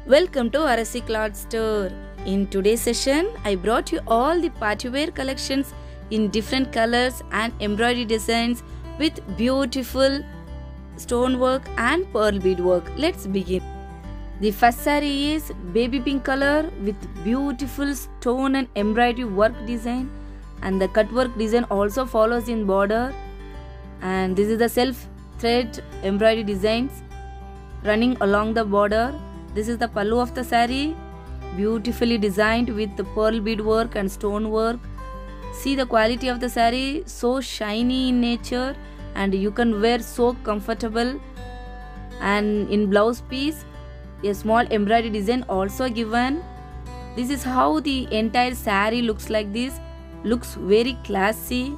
Welcome to Arasi Cloth Store. In today's session, I brought you all the partywear collections in different colors and embroidery designs with beautiful stonework and pearl bead work. Let's begin. The first saree is baby pink color with beautiful stone and embroidery work design, and the cut work design also follows in border, and this is the self thread embroidery designs running along the border. This is the pallu of the saree, beautifully designed with the pearl bead work and stone work. See the quality of the saree, so shiny in nature and you can wear so comfortable. And in blouse piece, a small embroidery design also given. This is how the entire saree looks like this. Looks very classy.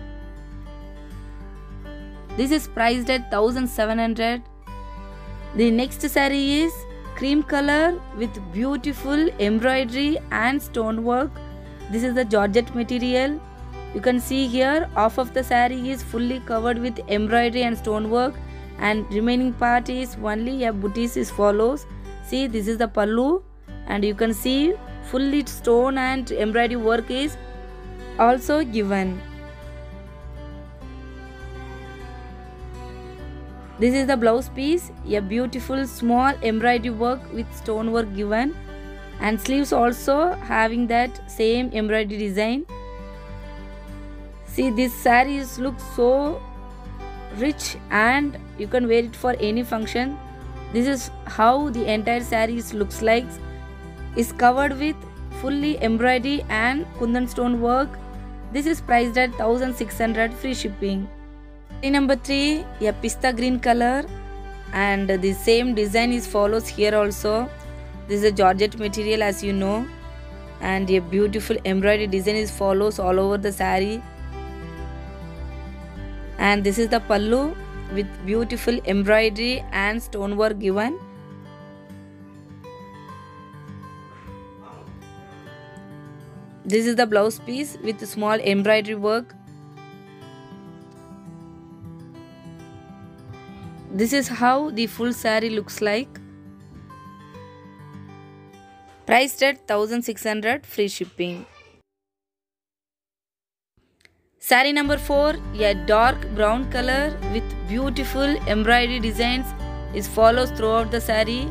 This is priced at 1700. The next saree is cream color with beautiful embroidery and stonework. This is the georgette material. You can see here half of the saree is fully covered with embroidery and stonework, and remaining part is only a booties as follows. See, this is the pallu, and you can see fully stone and embroidery work is also given. This is the blouse piece, a beautiful small embroidery work with stonework given, and sleeves also having that same embroidery design. See, this saree looks so rich and you can wear it for any function. This is how the entire saree looks like. Is covered with fully embroidery and kundan stone work. This is priced at 1600, free shipping. Number 3, a pista green color, and the same design is follows here also. This is a georgette material, as you know, and a beautiful embroidery design is follows all over the saree. And this is the pallu with beautiful embroidery and stonework given. This is the blouse piece with small embroidery work. This is how the full saree looks like. Priced at 1600, free shipping. Saree number 4, a dark brown color with beautiful embroidery designs is follows throughout the saree.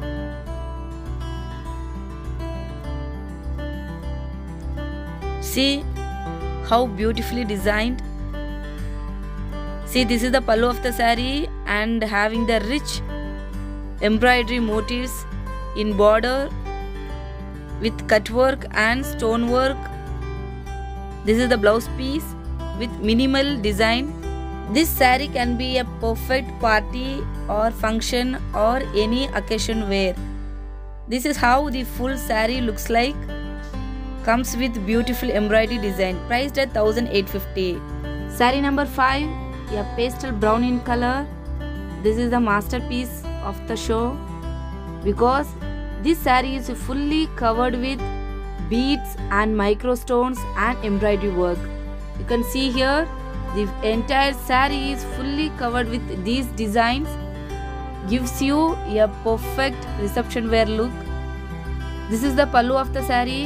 See how beautifully designed. See, this is the pallu of the saree and having the rich embroidery motifs in border with cut work and stone work. This is the blouse piece with minimal design. This saree can be a perfect party or function or any occasion wear. This is how the full saree looks like. Comes with beautiful embroidery design. Priced at 1850. Saree number 5, a pastel brown in color. This is the masterpiece of the show because this saree is fully covered with beads and micro stones and embroidery work. You can see here the entire saree is fully covered with these designs. Gives you a perfect reception wear look. This is the pallu of the saree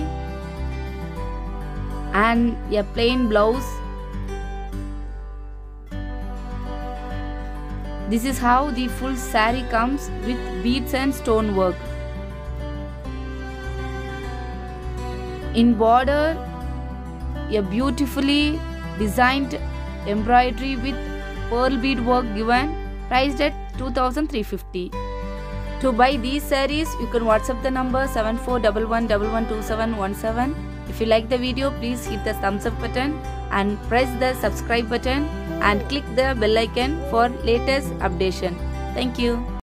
and a plain blouse. This is how the full saree comes with beads and stone work. In border, a beautifully designed embroidery with pearl bead work given, priced at 2350. To buy these sarees, you can WhatsApp the number 7411112717. If you like the video, please hit the thumbs up button and press the subscribe button and click the bell icon for latest updation. Thank you.